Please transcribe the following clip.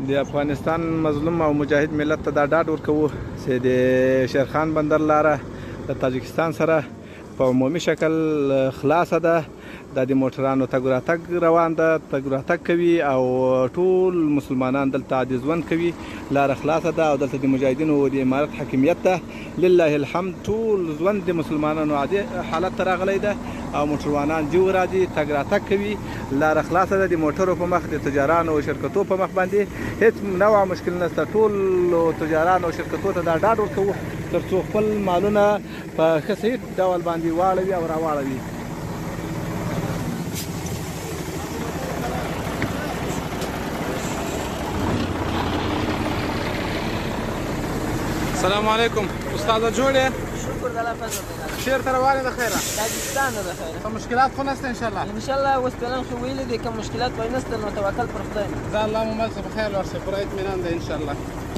د افغانستان مظلوم او مجاهد ملت ته دا ډاډ ورکوو چې د شیرخان بندر لاره د تاجکستان سره په عمومي شکل خلاصه ده. دا د موټرانو تګ راتګ روان ده، تګ راتګ کوي او ټول مسلمانان دلته عادي ژوند کوي. لاره خلاصه ده او دلته د مجاهدینو د امارت حاکمیت ده. لله الحمد، ټول ژوند د مسلمانانو عادي حالت ته راغلی ده او موټروانان جو راځي، تګ راتګ کوي. لاره خلاصه ده، د موټرو په مخ، د تجارانو او شرکتو په مخ باندې هیڅ نوع مشکل نشته. ټول تجارانو او شرکتو ته دا ډاډ ورکوو تر څو خپل مالونه په ښه صحیح ډول باندې واړوي او راواړوي. السلام علیکم استاده، جوړ شکر د الله فضل دی. چېرته روانې د خیره؟ تاجکستان ته د خیره. څه مشکلات خو نشته انشاءالله؟ انشاءالله اوس پلان خو ویلي دی، که مشکلات به نشته نو توکل پر خدای. ځه الله مو مل څه په خیر ورسې، پوره اطمینان دی انشاءالله.